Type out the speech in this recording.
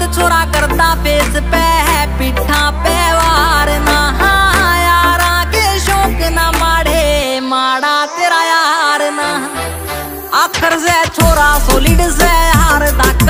छोरा करता फेस पे है पिठा पे वार ना यारा के शौक ना माड़े माड़ा तेरा यार ना आखर से छोरा सोलिड से हार